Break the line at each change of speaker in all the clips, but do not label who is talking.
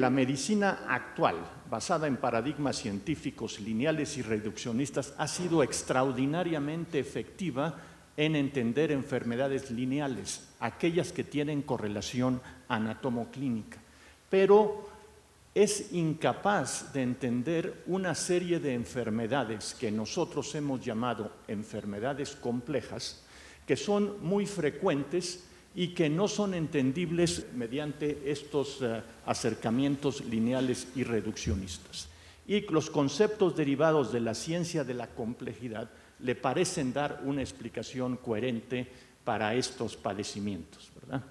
la medicina actual, basada en paradigmas científicos lineales y reduccionistas, ha sido extraordinariamente efectiva en entender enfermedades lineales, aquellas que tienen correlación anatomoclínica, pero es incapaz de entender una serie de enfermedades que nosotros hemos llamado enfermedades complejas, que son muy frecuentes y que no son entendibles mediante estos acercamientos lineales y reduccionistas. Y los conceptos derivados de la ciencia de la complejidad le parecen dar una explicación coherente para estos padecimientos, ¿verdad?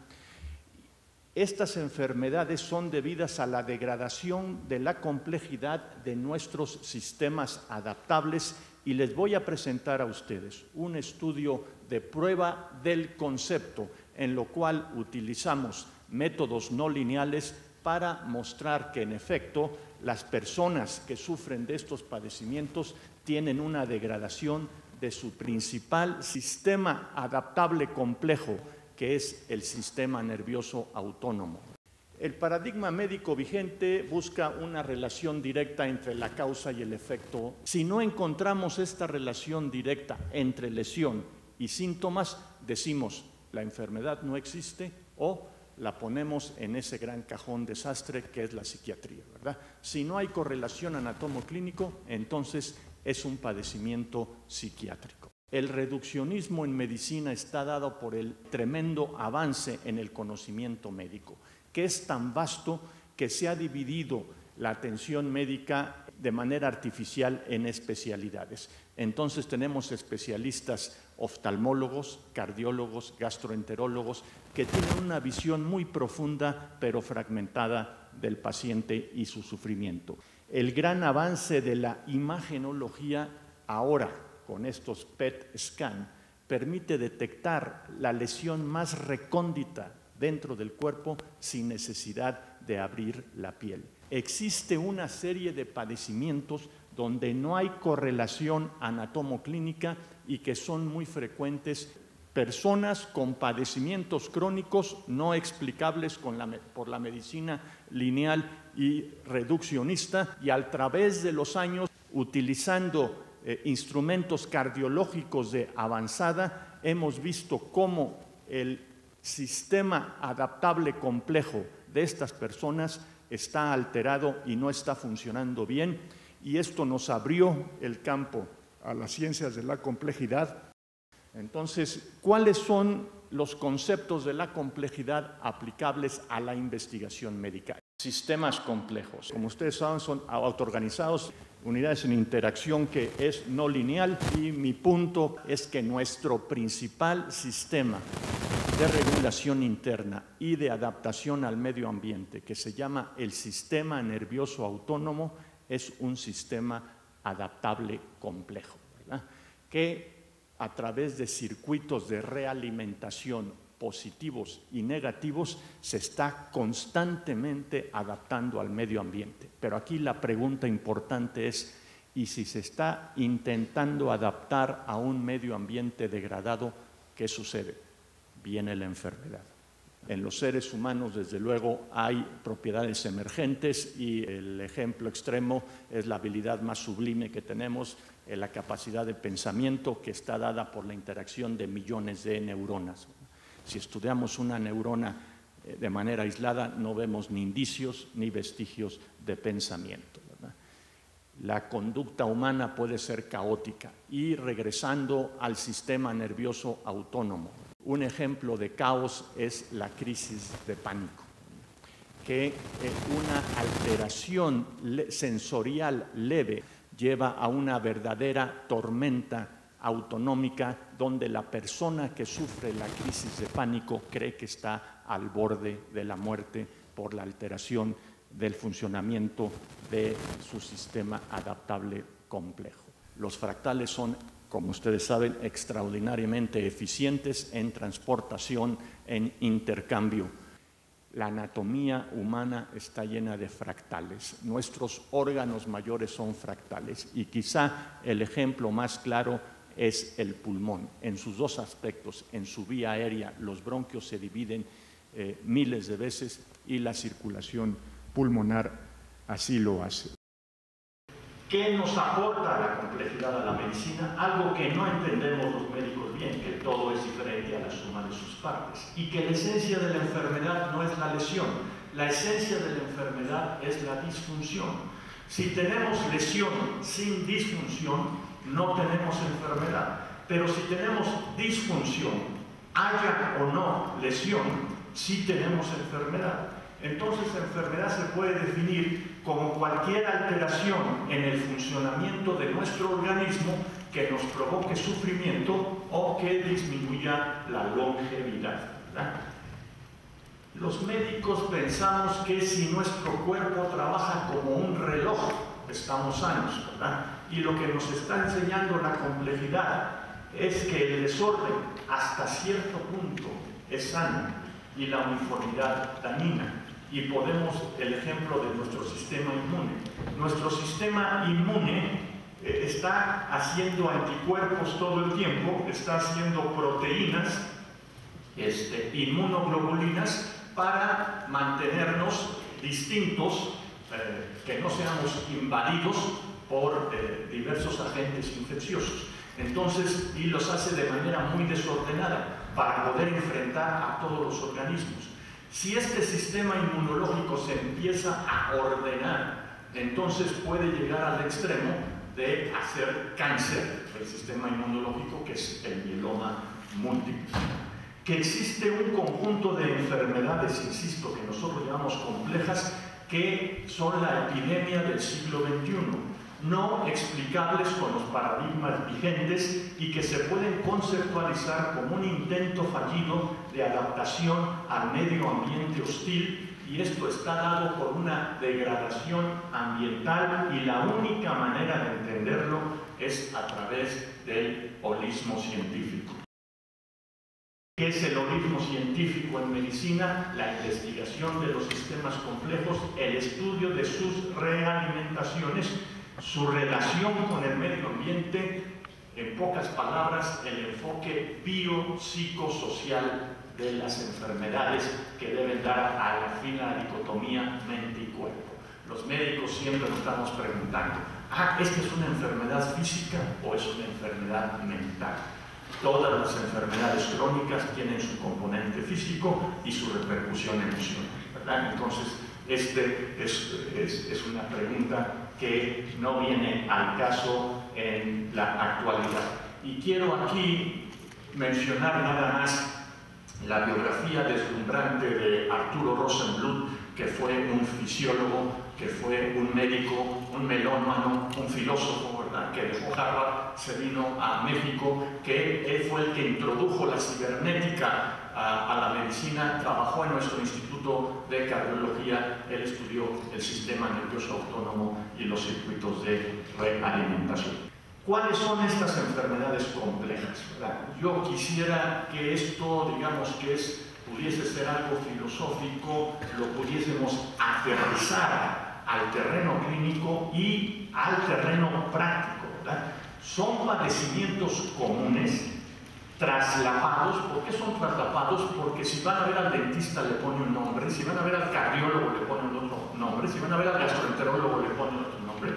Estas enfermedades son debidas a la degradación de la complejidad de nuestros sistemas adaptables y les voy a presentar a ustedes un estudio de prueba del concepto en lo cual utilizamos métodos no lineales para mostrar que en efecto las personas que sufren de estos padecimientos tienen una degradación de su principal sistema adaptable complejo, que es el sistema nervioso autónomo. El paradigma médico vigente busca una relación directa entre la causa y el efecto. Si no encontramos esta relación directa entre lesión y síntomas, decimos la enfermedad no existe o la ponemos en ese gran cajón desastre que es la psiquiatría, ¿verdad? Si no hay correlación anatomoclínico, entonces es un padecimiento psiquiátrico. El reduccionismo en medicina está dado por el tremendo avance en el conocimiento médico, que es tan vasto que se ha dividido la atención médica de manera artificial en especialidades. Entonces tenemos especialistas oftalmólogos, cardiólogos, gastroenterólogos, que tienen una visión muy profunda pero fragmentada del paciente y su sufrimiento. El gran avance de la imagenología ahora, con estos PET scan, permite detectar la lesión más recóndita dentro del cuerpo sin necesidad de abrir la piel. Existe una serie de padecimientos donde no hay correlación anatomoclínica y que son muy frecuentes. Personas con padecimientos crónicos no explicables por la medicina lineal y reduccionista, y a través de los años, utilizando instrumentos cardiológicos de avanzada, hemos visto cómo el sistema adaptable complejo de estas personas está alterado y no está funcionando bien, y esto nos abrió el campo a las ciencias de la complejidad. Entonces, ¿cuáles son los conceptos de la complejidad aplicables a la investigación médica? Sistemas complejos, como ustedes saben, son autoorganizados, unidades en interacción que es no lineal, y mi punto es que nuestro principal sistema de regulación interna y de adaptación al medio ambiente, que se llama el sistema nervioso autónomo, es un sistema adaptable complejo, ¿verdad? Que a través de circuitos de realimentación positivos y negativos se está constantemente adaptando al medio ambiente. Pero aquí la pregunta importante es, ¿y si se está intentando adaptar a un medio ambiente degradado, qué sucede? Viene la enfermedad. En los seres humanos, desde luego, hay propiedades emergentes y el ejemplo extremo es la habilidad más sublime que tenemos, la capacidad de pensamiento que está dada por la interacción de millones de neuronas. Si estudiamos una neurona de manera aislada, no vemos ni indicios ni vestigios de pensamiento, ¿verdad? La conducta humana puede ser caótica. Y regresando al sistema nervioso autónomo, un ejemplo de caos es la crisis de pánico, que una alteración sensorial leve lleva a una verdadera tormenta autonómica, donde la persona que sufre la crisis de pánico cree que está al borde de la muerte por la alteración del funcionamiento de su sistema adaptable complejo. Los fractales son, como ustedes saben, extraordinariamente eficientes en transportación, en intercambio. La anatomía humana está llena de fractales. Nuestros órganos mayores son fractales y quizá el ejemplo más claro es el pulmón. En sus dos aspectos, en su vía aérea, los bronquios se dividen miles de veces y la circulación
pulmonar así lo hace.
¿Qué nos aporta la complejidad a la medicina? Algo que no entendemos los médicos bien, que todo es diferente a la suma de sus partes y que la esencia de la enfermedad no es la lesión, la esencia de la enfermedad es la disfunción. Si tenemos lesión sin disfunción, no tenemos enfermedad, pero si tenemos disfunción, haya o no lesión, sí tenemos enfermedad. Entonces la enfermedad se puede definir como cualquier alteración en el funcionamiento de nuestro organismo que nos provoque sufrimiento o que disminuya la longevidad, ¿verdad? Los médicos pensamos que si nuestro cuerpo trabaja como un reloj, estamos sanos, ¿verdad? Y lo que nos está enseñando la complejidad es que el desorden hasta cierto punto es sano y la uniformidad dañina. Y podemos, el ejemplo de nuestro sistema inmune. Nuestro sistema inmune está haciendo anticuerpos todo el tiempo, está haciendo proteínas, inmunoglobulinas, para mantenernos distintos, que no seamos invadidos por diversos agentes infecciosos. Entonces, y los hace de manera muy desordenada para poder enfrentar a todos los organismos. Si este sistema inmunológico se empieza a ordenar, entonces puede llegar al extremo de hacer cáncer el sistema inmunológico, que es el mieloma múltiple. Que existe un conjunto de enfermedades, insisto, que nosotros llamamos complejas, que son la epidemia del siglo XXI, no explicables con los paradigmas vigentes y que se pueden conceptualizar como un intento fallido de adaptación al medio ambiente hostil, y esto está dado por una degradación ambiental, y la única manera de entenderlo es a través del holismo científico. ¿Qué es el holismo científico en medicina? La investigación de los sistemas complejos, el estudio de sus realimentaciones, su relación con el medio ambiente, en pocas palabras, el enfoque biopsicosocial de las enfermedades que deben dar al fin la dicotomía mente y cuerpo. Los médicos siempre nos estamos preguntando, ¿esta es una enfermedad física o es una enfermedad mental? Todas las enfermedades crónicas tienen su componente físico y su repercusión emocional, ¿verdad? Entonces, es una pregunta que no viene al caso en la actualidad. Y quiero aquí mencionar nada más la biografía deslumbrante de Arturo Rosenbluth, que fue un fisiólogo, que fue un médico, un melómano, un filósofo, ¿verdad?, que dejó Harvard, se vino a México, que él fue el que introdujo la cibernética a la medicina, trabajó en nuestro Instituto de Cardiología, él estudió el sistema nervioso autónomo y los circuitos de realimentación. ¿Cuáles son estas enfermedades complejas, ¿verdad? Yo quisiera que esto, digamos, que pudiese ser algo filosófico, lo pudiésemos aterrizar al terreno clínico y al terreno práctico, ¿verdad? Son padecimientos comunes, traslapados. ¿Por qué son traslapados? Porque si van a ver al dentista le pone un nombre, si van a ver al cardiólogo le pone otro nombre, si van a ver al gastroenterólogo le pone otro nombre.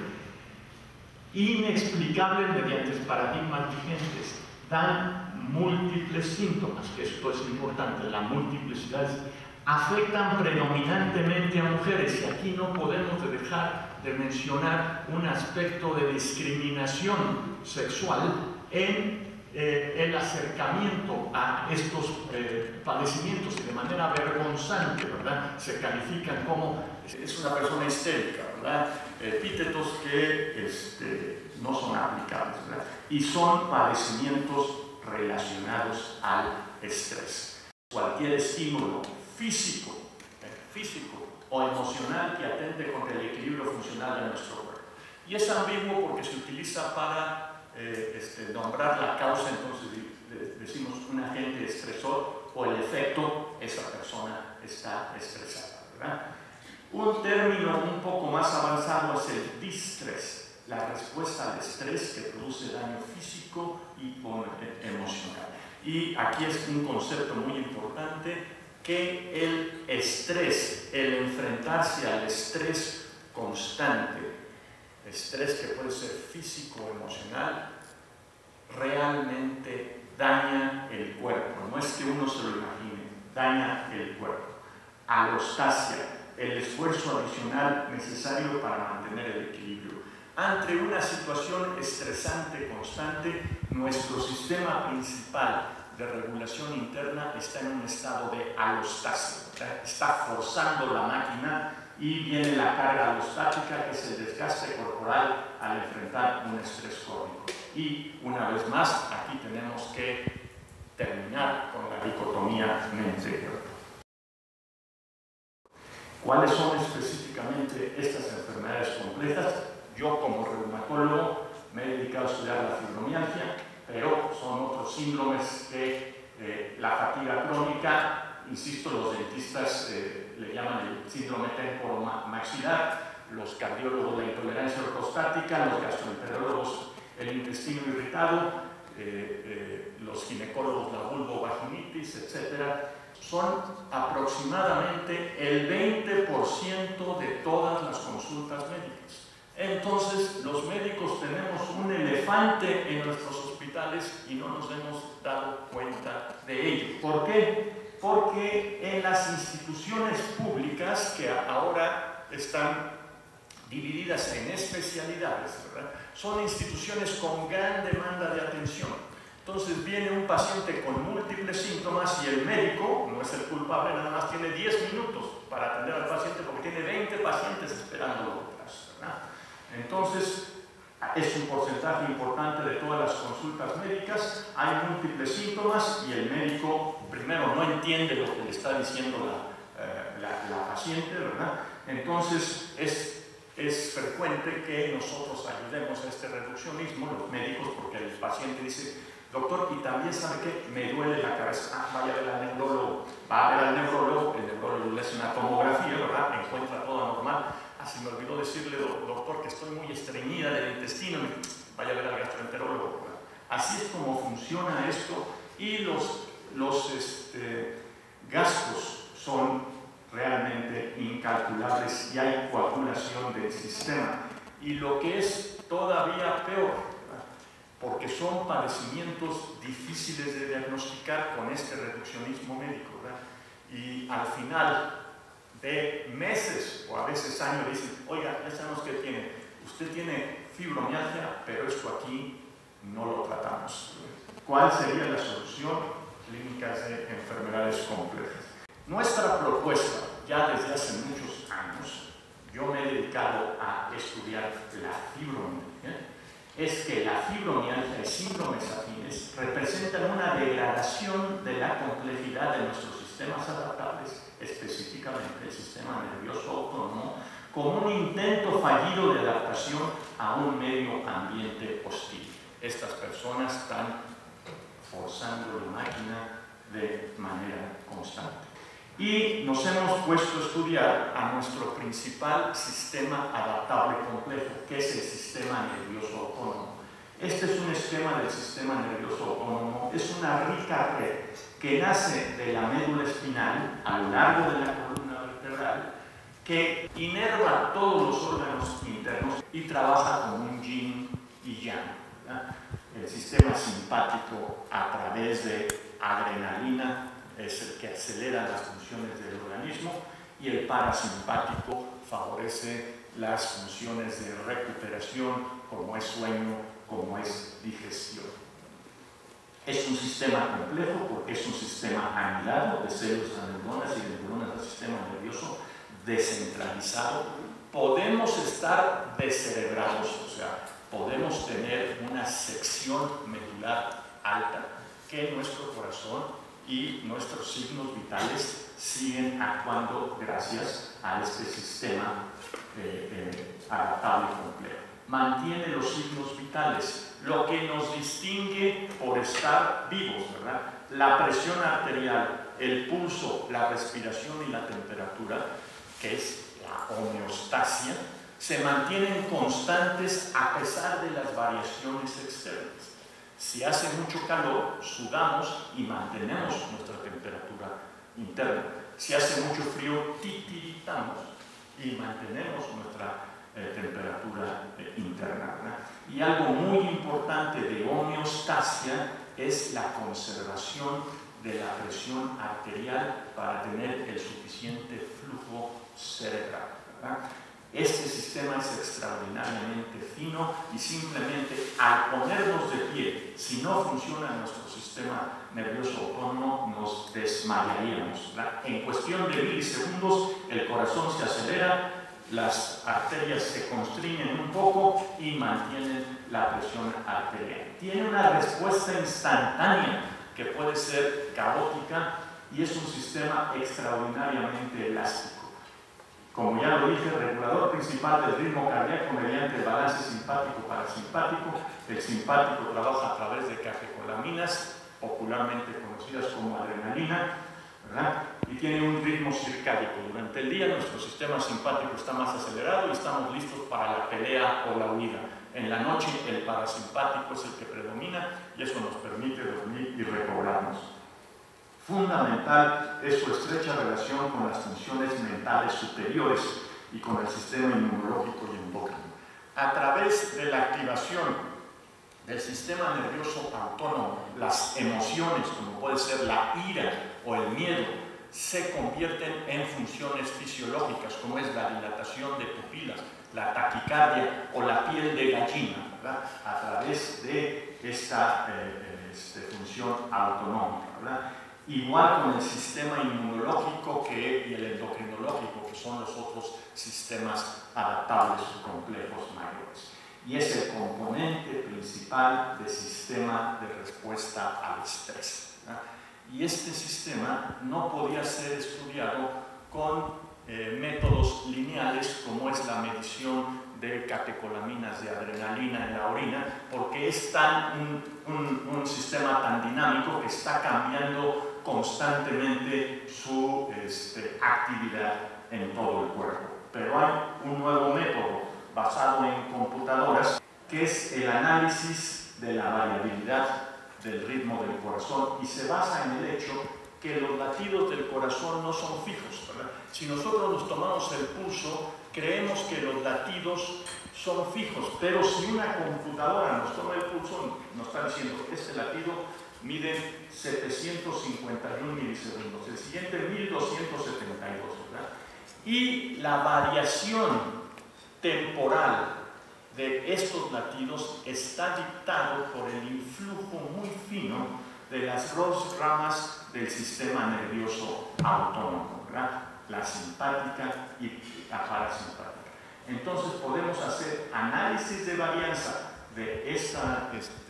Inexplicables mediante paradigmas vigentes, dan múltiples síntomas, que esto es importante, la multiplicidad, afectan predominantemente a mujeres, y aquí no podemos dejar de mencionar un aspecto de discriminación sexual en el acercamiento a estos padecimientos, que de manera vergonzante, ¿verdad?, se califican como es una persona histérica, ¿verdad?, epítetos que no son aplicables, ¿verdad?, y son padecimientos relacionados al estrés. Cualquier estímulo físico o emocional que atente contra el equilibrio funcional de nuestro cuerpo. Y es ambiguo porque se utiliza para nombrar la causa, entonces decimos un agente estresor o el efecto, esa persona está estresada, ¿verdad? Un término un poco más avanzado es el distrés, la respuesta al estrés que produce daño físico y emocional. Y aquí es un concepto muy importante, que el estrés, el enfrentarse al estrés constante, estrés que puede ser físico o emocional, realmente daña el cuerpo. No es que uno se lo imagine, daña el cuerpo. Alostasia, el esfuerzo adicional necesario para mantener el equilibrio. Ante una situación estresante constante, nuestro sistema principal de regulación interna está en un estado de alostasia, está forzando la máquina y viene la carga alostática, que es el desgaste corporal al enfrentar un estrés crónico. Y una vez más, aquí tenemos que terminar con la dicotomía mente-cuerpo. ¿Cuáles son específicamente estas enfermedades complejas? Yo, como reumatólogo, me he dedicado a estudiar la fibromialgia, pero son otros síndromes que la fatiga crónica, insisto, los dentistas le llaman el síndrome temporomaxilar, los cardiólogos la intolerancia ortostática, los gastroenterólogos el intestino irritado, los ginecólogos la vulvovaginitis, etc. Son aproximadamente el 20% de todas las consultas médicas. Entonces, los médicos tenemos un elefante en nuestros hospitales y no nos hemos dado cuenta de ello. ¿Por qué? Porque en las instituciones públicas, que ahora están divididas en especialidades, ¿verdad?, son instituciones con gran demanda de atención. Entonces viene un paciente con múltiples síntomas y el médico, no es el culpable, nada más tiene 10 minutos para atender al paciente porque tiene 20 pacientes esperándolo detrás, ¿verdad? Entonces, es un porcentaje importante de todas las consultas médicas, hay múltiples síntomas y el médico primero no entiende lo que le está diciendo la paciente, ¿verdad? Entonces, es frecuente que nosotros ayudemos a este reduccionismo, los médicos, porque el paciente dice: doctor, y también sabe que me duele la cabeza, vaya a ver al neurólogo, va a ver al neurólogo, el neurólogo le hace una tomografía, ¿verdad?, encuentra todo normal. Se me olvidó decirle, doctor, que estoy muy estreñida del intestino, vaya a ver al gastroenterólogo, ¿verdad? Así es como funciona esto, y los gastos son realmente incalculables y hay coagulación del sistema. Y lo que es todavía peor, ¿verdad?, porque son padecimientos difíciles de diagnosticar con este reduccionismo médico, ¿verdad? Y al final de meses o a veces años dicen: oiga, ya sabemos que tiene, usted tiene fibromialgia, pero esto aquí no lo tratamos. ¿Cuál sería la solución? Clínicas de enfermedades complejas. Nuestra propuesta, ya desde hace muchos años, yo me he dedicado a estudiar la fibromialgia, es que la fibromialgia y síndromes afines representan una degradación de la complejidad de nuestros sistemas adaptables, específicamente el sistema nervioso autónomo, como un intento fallido de adaptación a un medio ambiente hostil. Estas personas están forzando la máquina de manera constante. Y nos hemos puesto a estudiar a nuestro principal sistema adaptable complejo, que es el sistema nervioso autónomo. Este es un esquema del sistema nervioso autónomo, es una rica red que nace de la médula espinal a lo largo de la columna vertebral, que inerva todos los órganos internos y trabaja como un yin y yang, ¿verdad? El sistema simpático, a través de adrenalina, es el que acelera las funciones del organismo, y el parasimpático favorece las funciones de recuperación, como es sueño, como es digestión. Es un sistema complejo porque es un sistema anidado de células a neuronas y de neuronas al sistema nervioso descentralizado. Podemos estar descerebrados, o sea, podemos tener una sección medular alta, que nuestro corazón y nuestros signos vitales siguen actuando gracias a este sistema adaptable complejo. Mantiene los signos vitales, lo que nos distingue por estar vivos, ¿verdad? La presión arterial, el pulso, la respiración y la temperatura, que es la homeostasia, se mantienen constantes a pesar de las variaciones externas. Si hace mucho calor, sudamos y mantenemos nuestra temperatura interno. Si hace mucho frío, titiritamos y mantenemos nuestra temperatura interna, ¿verdad? Y algo muy importante de homeostasia es la conservación de la presión arterial para tener el suficiente flujo cerebral, ¿verdad? Este sistema es extraordinariamente fino y simplemente al ponernos de pie, si no funciona nuestro sistema nervioso autónomo, nos desmayaríamos, ¿verdad? En cuestión de milisegundos, el corazón se acelera, las arterias se constriñen un poco y mantienen la presión arterial. Tiene una respuesta instantánea que puede ser caótica y es un sistema extraordinariamente elástico. Como ya lo dije, regulador principal del ritmo cardíaco mediante el balance simpático-parasimpático. El simpático trabaja a través de catecolaminas, popularmente conocidas como adrenalina, ¿verdad? Y tiene un ritmo circádico. Durante el día nuestro sistema simpático está más acelerado y estamos listos para la pelea o la huida. En la noche el parasimpático es el que predomina y eso nos permite dormir y recobrarnos. Fundamental es su estrecha relación con las funciones mentales superiores y con el sistema inmunológico y endocrino. A través de la activación del sistema nervioso autónomo, las emociones, como puede ser la ira o el miedo, se convierten en funciones fisiológicas, como es la dilatación de pupilas, la taquicardia o la piel de gallina, ¿verdad? A través de esta función autonómica, ¿verdad? Igual con el sistema inmunológico y el endocrinológico, que son los otros sistemas adaptables complejos mayores. Y es el componente principal del sistema de respuesta al estrés, ¿verdad? Y este sistema no podía ser estudiado con métodos lineales como es la medición de catecolaminas de adrenalina en la orina, porque es un sistema tan dinámico que está cambiando constantemente su actividad en todo el cuerpo. Pero hay un nuevo método basado en computadoras que es el análisis de la variabilidad del ritmo del corazón y se basa en el hecho que los latidos del corazón no son fijos, ¿verdad? Si nosotros nos tomamos el pulso, creemos que los latidos son fijos, pero si una computadora nos toma el pulso, nos está diciendo este latido mide 751 milisegundos, el siguiente 1272, ¿verdad? Y la variación temporal de estos latidos está dictado por el influjo muy fino de las dos ramas del sistema nervioso autónomo, ¿verdad? La simpática y la parasimpática. Entonces podemos hacer análisis de varianza de esta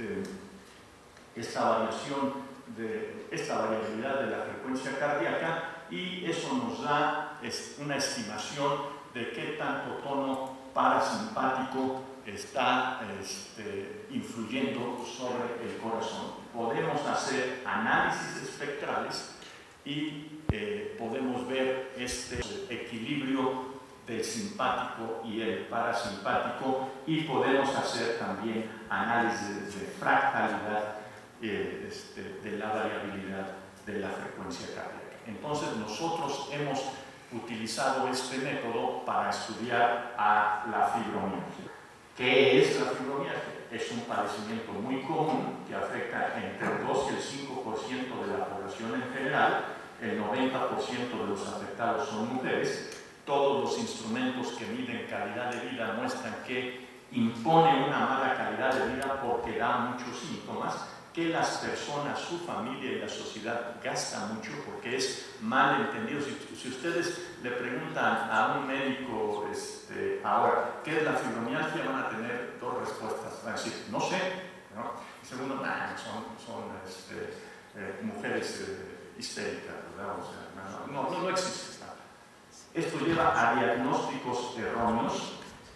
variabilidad de la frecuencia cardíaca y eso nos da una estimación de qué tanto tono parasimpático está influyendo sobre el corazón. Podemos hacer análisis espectrales y podemos ver este equilibrio del simpático y el parasimpático y podemos hacer también análisis de fractalidad de la variabilidad de la frecuencia cardíaca. Entonces nosotros hemos utilizado este método para estudiar a la fibromialgia. ¿Qué es la fibromialgia? Es un padecimiento muy común que afecta entre el 2 y el 5% de la población en general. El 90% de los afectados son mujeres. Todos los instrumentos que miden calidad de vida muestran que impone una mala calidad de vida porque da muchos síntomas que las personas, su familia y la sociedad gastan mucho porque es mal entendido. Si ustedes le preguntan a un médico ahora, ¿qué es la fibromialgia? Van a tener dos respuestas. Van a decir, no sé, ¿no? Y segundo, son mujeres histéricas, ¿verdad? O sea, no existe. Esto lleva a diagnósticos erróneos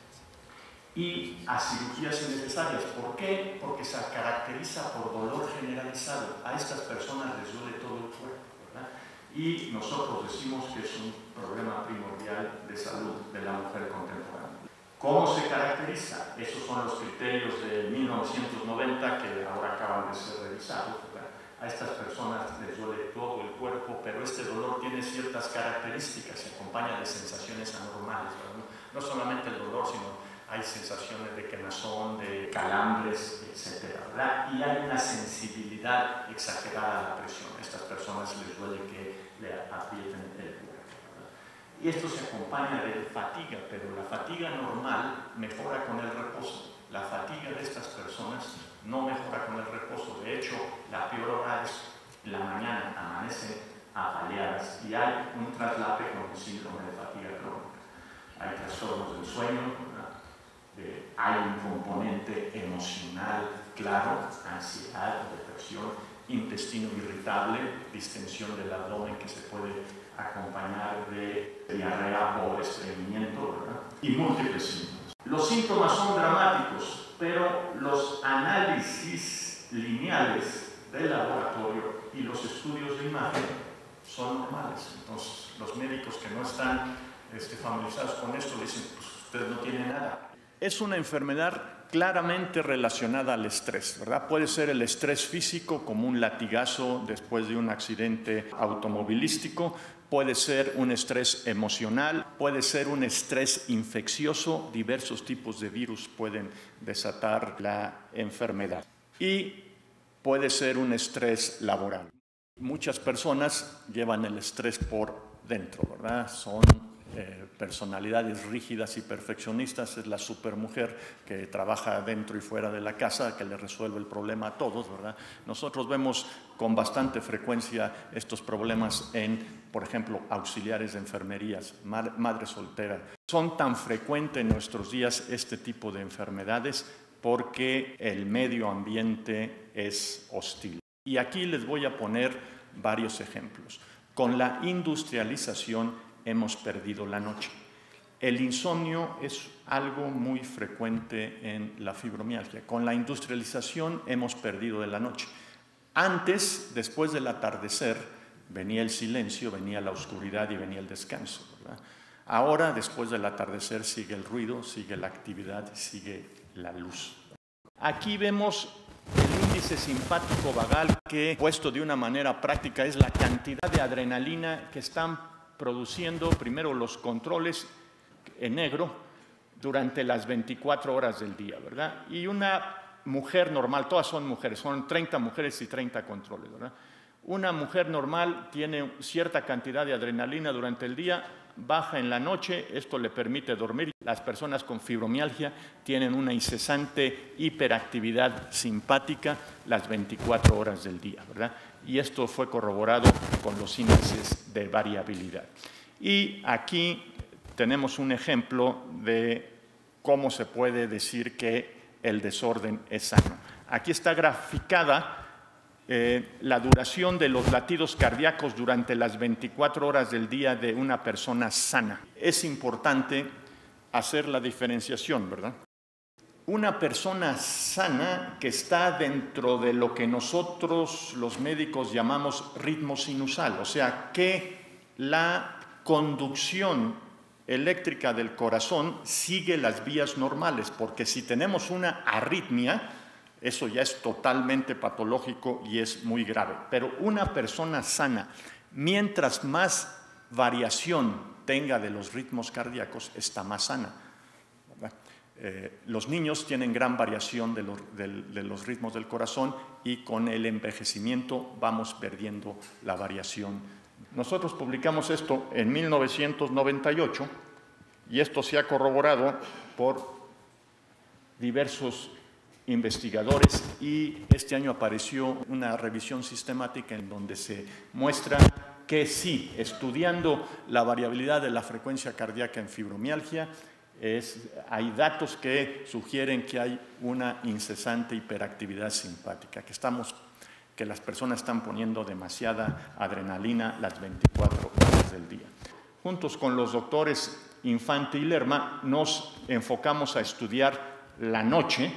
y a cirugías innecesarias. ¿Por qué? Porque se caracteriza por dolor generalizado. A estas personas les duele todo el cuerpo, ¿verdad? Y nosotros decimos que es un problema primordial de salud de la mujer contemporánea. ¿Cómo se caracteriza? Esos son los criterios de 1990 que ahora acaban de ser revisados, ¿verdad? A estas personas les duele todo el cuerpo, pero este dolor tiene ciertas características, se acompaña de sensaciones anormales, ¿verdad? No solamente el dolor, sino hay sensaciones de quemazón, de calambres, etc., ¿verdad? Y hay una sensibilidad exagerada a la presión. A estas personas les duele que le aprieten el cuerpo, ¿verdad? Y esto se acompaña de fatiga, pero la fatiga normal mejora con el reposo. La fatiga de estas personas no mejora con el reposo. De hecho, la peor hora es la mañana, amanecen apaleadas y hay un traslape con el síndrome de fatiga crónica. Hay trastornos del sueño, hay un componente emocional claro, ansiedad, depresión, intestino irritable, distensión del abdomen que se puede acompañar de diarrea o estreñimiento, ¿verdad? Y múltiples síntomas. Los síntomas son dramáticos, pero los análisis lineales del laboratorio y los estudios de imagen son normales. Entonces, los médicos que no están familiarizados con esto le dicen, pues usted no tiene nada. Es una enfermedad claramente relacionada al estrés, ¿verdad? Puede ser el estrés físico, como un latigazo después de un accidente automovilístico, puede ser un estrés emocional, puede ser un estrés infeccioso, diversos tipos de virus pueden desatar la enfermedad. Y puede ser un estrés laboral. Muchas personas llevan el estrés por dentro, ¿verdad? Son personalidades rígidas y perfeccionistas. Es la supermujer que trabaja dentro y fuera de la casa, que le resuelve el problema a todos, ¿verdad? Nosotros vemos con bastante frecuencia estos problemas en, por ejemplo, auxiliares de enfermerías, madre soltera. Son tan frecuentes en nuestros días este tipo de enfermedades porque el medio ambiente es hostil. Y aquí les voy a poner varios ejemplos. Con la industrialización hemos perdido la noche. El insomnio es algo muy frecuente en la fibromialgia. Con la industrialización hemos perdido de la noche. Antes, después del atardecer, venía el silencio, venía la oscuridad y venía el descanso, ¿verdad? Ahora, después del atardecer, sigue el ruido, sigue la actividad, sigue la luz. Aquí vemos el índice simpático vagal que, puesto de una manera práctica, es la cantidad de adrenalina que están produciendo primero los controles en negro durante las 24 horas del día, ¿verdad? Y una mujer normal, todas son mujeres, son 30 mujeres y 30 controles, ¿verdad? Una mujer normal tiene cierta cantidad de adrenalina durante el día, baja en la noche, esto le permite dormir. Las personas con fibromialgia tienen una incesante hiperactividad simpática las 24 horas del día, ¿verdad? Y esto fue corroborado con los índices de variabilidad. Y aquí tenemos un ejemplo de cómo se puede decir que el desorden es sano. Aquí está graficada la duración de los latidos cardíacos durante las 24 horas del día de una persona sana. Es importante hacer la diferenciación, ¿verdad? Una persona sana que está dentro de lo que nosotros los médicos llamamos ritmo sinusal, o sea, que la conducción eléctrica del corazón sigue las vías normales, porque si tenemos una arritmia, eso ya es totalmente patológico y es muy grave. Pero una persona sana, mientras más variación tenga de los ritmos cardíacos, está más sana, ¿verdad? Los niños tienen gran variación de los ritmos del corazón y con el envejecimiento vamos perdiendo la variación. Nosotros publicamos esto en 1998 y esto se ha corroborado por diversos investigadores y este año apareció una revisión sistemática en donde se muestra que sí, estudiando la variabilidad de la frecuencia cardíaca en fibromialgia, hay datos que sugieren que hay una incesante hiperactividad simpática, que las personas están poniendo demasiada adrenalina las 24 horas del día. Juntos con los doctores Infante y Lerma nos enfocamos a estudiar la noche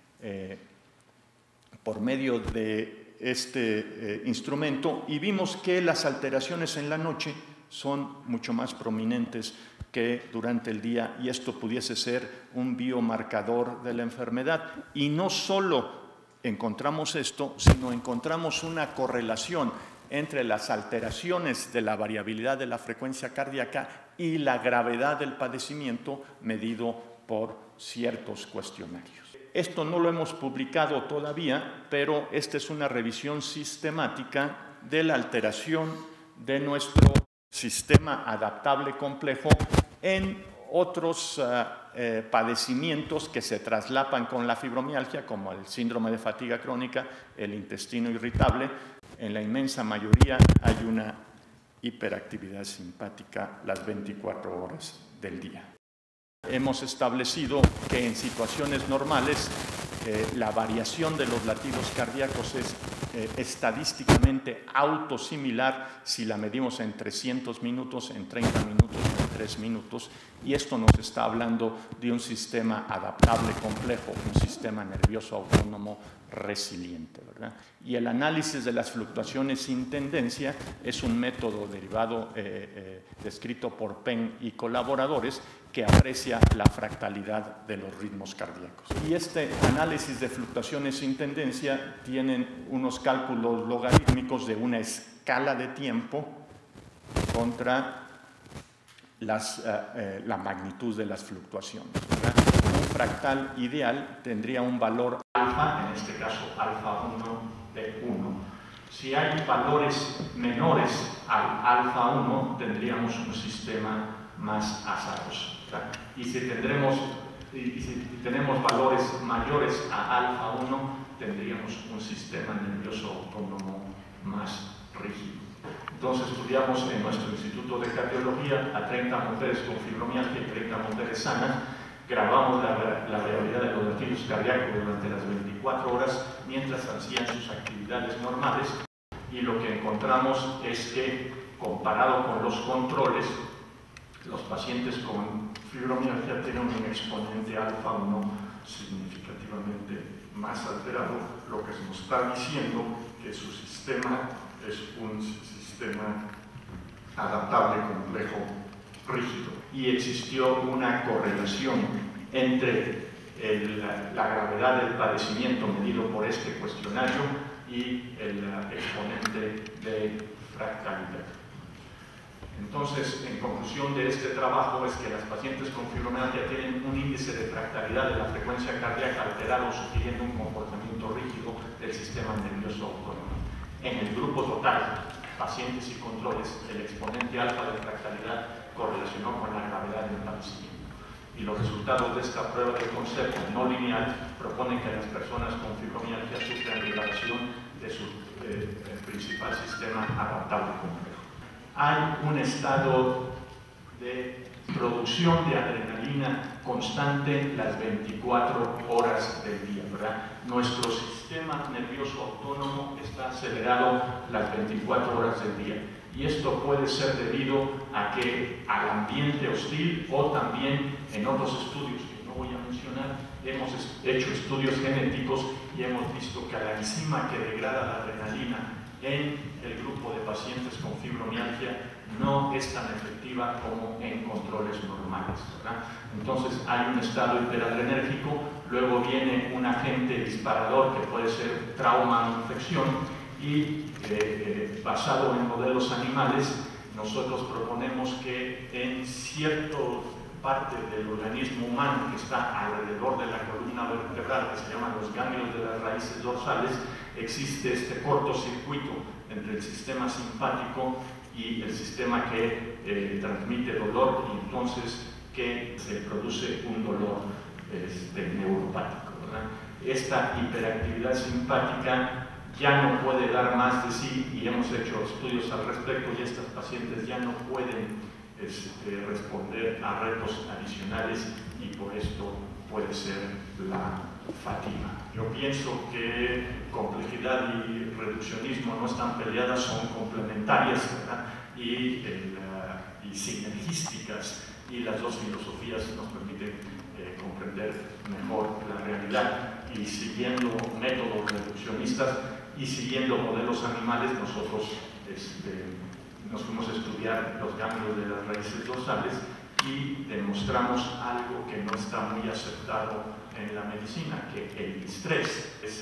por medio de este instrumento y vimos que las alteraciones en la noche son mucho más prominentes que durante el día y esto pudiese ser un biomarcador de la enfermedad. Y no solo encontramos esto, sino encontramos una correlación entre las alteraciones de la variabilidad de la frecuencia cardíaca y la gravedad del padecimiento medido por ciertos cuestionarios. Esto no lo hemos publicado todavía, pero esta es una revisión sistemática de la alteración de nuestro sistema adaptable complejo en otros padecimientos que se traslapan con la fibromialgia, como el síndrome de fatiga crónica, el intestino irritable. En la inmensa mayoría hay una hiperactividad simpática las 24 horas del día. Hemos establecido que en situaciones normales la variación de los latidos cardíacos es estadísticamente autosimilar si la medimos en 300 minutos, en 30 minutos, en 3 minutos, y esto nos está hablando de un sistema adaptable complejo, un sistema nervioso autónomo resiliente, ¿verdad? Y el análisis de las fluctuaciones sin tendencia es un método derivado descrito por Penn y colaboradores que aprecia la fractalidad de los ritmos cardíacos. Y este análisis de fluctuaciones sin tendencia tienen unos cálculos logarítmicos de una escala de tiempo contra la magnitud de las fluctuaciones, ¿verdad? Un fractal ideal tendría un valor alfa, en este caso alfa 1 de 1. Si hay valores menores al alfa 1, tendríamos un sistema más azaroso, ¿verdad? Y si tenemos valores mayores a alfa 1, tendríamos un sistema nervioso autónomo más rígido. Entonces estudiamos en nuestro Instituto de Cardiología a 30 mujeres con fibromialgia y 30 mujeres sanas. Grabamos la variabilidad de los latidos cardíacos durante las 24 horas mientras hacían sus actividades normales, y lo que encontramos es que, comparado con los controles, los pacientes con fibromialgia tienen un exponente alfa 1 significativamente más alterado, lo que nos está diciendo que su sistema es un sistema adaptable complejo rígido. Y existió una correlación entre la gravedad del padecimiento medido por este cuestionario y el exponente de fractalidad. Entonces, en conclusión de este trabajo, es que las pacientes con fibromialgia tienen un índice de fractalidad de la frecuencia cardíaca alterado, sugiriendo un comportamiento rígido del sistema nervioso autónomo. En el grupo total, pacientes y controles, el exponente alfa de fractalidad correlacionó con la gravedad del padecimiento. Y los resultados de esta prueba de concepto no lineal proponen que las personas con fibromialgia sufren degradación de su principal sistema adaptable complejo. Hay un estado de producción de adrenalina constante las 24 horas del día, ¿verdad? Nuestro sistema nervioso autónomo está acelerado las 24 horas del día. Y esto puede ser debido a que al ambiente hostil, o también en otros estudios que no voy a mencionar, hemos hecho estudios genéticos y hemos visto que a la enzima que degrada la adrenalina en el grupo de pacientes con fibromialgia no es tan efectiva como en controles normales, ¿verdad? Entonces hay un estado hiperadrenérgico, luego viene un agente disparador que puede ser trauma o infección, y basado en modelos animales, nosotros proponemos que en cierta parte del organismo humano que está alrededor de la columna vertebral, que se llaman los ganglios de las raíces dorsales, existe este cortocircuito entre el sistema simpático y el sistema que transmite dolor, y entonces que se produce un dolor neuropático, ¿verdad? Esta hiperactividad simpática ya no puede dar más de sí, y hemos hecho estudios al respecto, y estas pacientes ya no pueden responder a retos adicionales, y por esto puede ser la fatiga. Yo pienso que complejidad y reduccionismo no están peleadas, son complementarias, ¿verdad? Y sinergísticas, y las dos filosofías nos permiten comprender mejor la realidad. Y siguiendo métodos reduccionistas y siguiendo modelos animales, nosotros nos fuimos a estudiar los ganglios de las raíces dorsales y demostramos algo que no está muy aceptado en la medicina, que el estrés, ese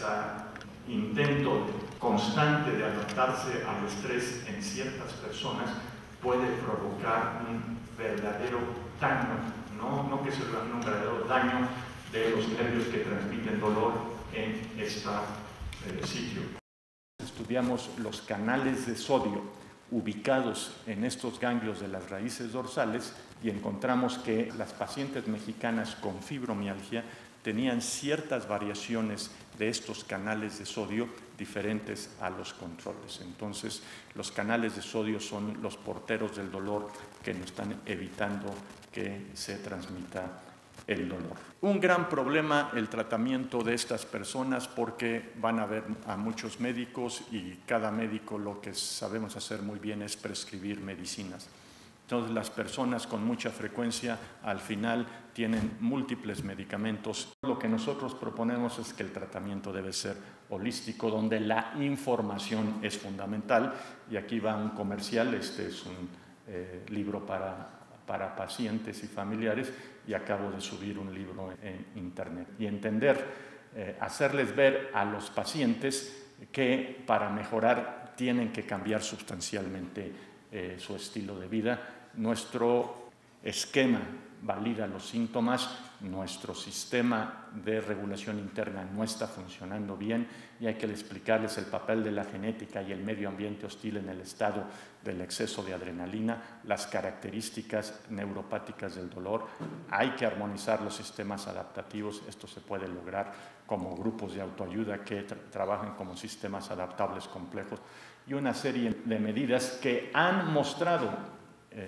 intento constante de adaptarse al estrés en ciertas personas, puede provocar un verdadero daño, no que se imagine un verdadero daño de los nervios que transmiten dolor en este sitio. Estudiamos los canales de sodio ubicados en estos ganglios de las raíces dorsales y encontramos que las pacientes mexicanas con fibromialgia tenían ciertas variaciones de estos canales de sodio diferentes a los controles. Entonces, los canales de sodio son los porteros del dolor que nos están evitando que se transmita el dolor. Un gran problema el tratamiento de estas personas porque van a ver a muchos médicos y cada médico lo que sabemos hacer muy bien es prescribir medicinas. Entonces las personas con mucha frecuencia al final tienen múltiples medicamentos. Lo que nosotros proponemos es que el tratamiento debe ser holístico, donde la información es fundamental. Y aquí va un comercial, este es un libro para pacientes y familiares y acabo de subir un libro en internet. Y entender, hacerles ver a los pacientes que para mejorar tienen que cambiar sustancialmente su estilo de vida. Nuestro esquema valida los síntomas, nuestro sistema de regulación interna no está funcionando bien y hay que explicarles el papel de la genética y el medio ambiente hostil en el estado del exceso de adrenalina, las características neuropáticas del dolor. Hay que armonizar los sistemas adaptativos, esto se puede lograr como grupos de autoayuda que trabajan como sistemas adaptables complejos y una serie de medidas que han mostrado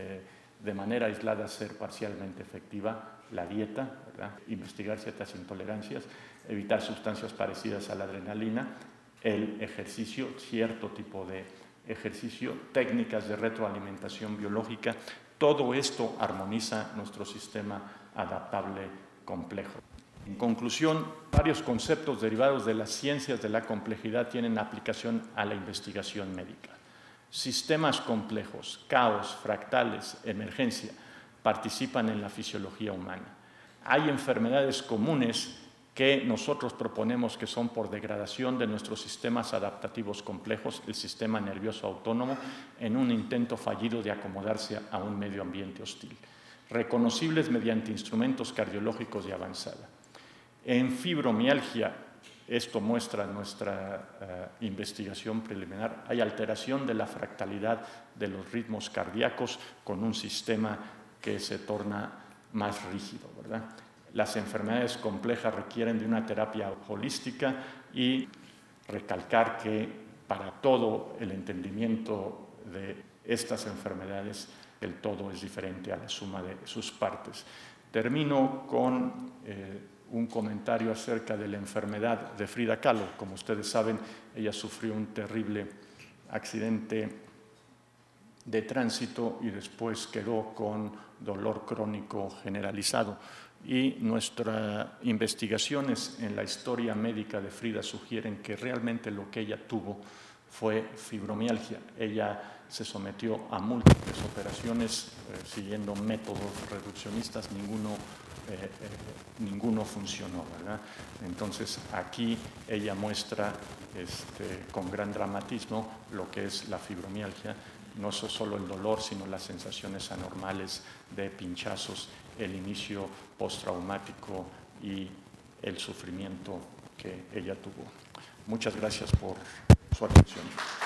de manera aislada ser parcialmente efectiva, la dieta, ¿verdad? Investigar ciertas intolerancias, evitar sustancias parecidas a la adrenalina, el ejercicio, cierto tipo de ejercicio, técnicas de retroalimentación biológica, todo esto armoniza nuestro sistema adaptable complejo. En conclusión, varios conceptos derivados de las ciencias de la complejidad tienen aplicación a la investigación médica. Sistemas complejos, caos, fractales, emergencia, participan en la fisiología humana. Hay enfermedades comunes que nosotros proponemos que son por degradación de nuestros sistemas adaptativos complejos, el sistema nervioso autónomo, en un intento fallido de acomodarse a un medio ambiente hostil, reconocibles mediante instrumentos cardiológicos de avanzada. En fibromialgia, esto muestra nuestra investigación preliminar, hay alteración de la fractalidad de los ritmos cardíacos con un sistema que se torna más rígido, ¿verdad? Las enfermedades complejas requieren de una terapia holística y recalcar que para todo el entendimiento de estas enfermedades el todo es diferente a la suma de sus partes. Termino con un comentario acerca de la enfermedad de Frida Kahlo. Como ustedes saben, ella sufrió un terrible accidente de tránsito y después quedó con dolor crónico generalizado. Y nuestras investigaciones en la historia médica de Frida sugieren que realmente lo que ella tuvo fue fibromialgia. Ella se sometió a múltiples operaciones siguiendo métodos reduccionistas, ninguno funcionó, ¿verdad? Entonces aquí ella muestra con gran dramatismo lo que es la fibromialgia. No es solo el dolor, sino las sensaciones anormales de pinchazos, el inicio postraumático y el sufrimiento que ella tuvo. Muchas gracias por su atención.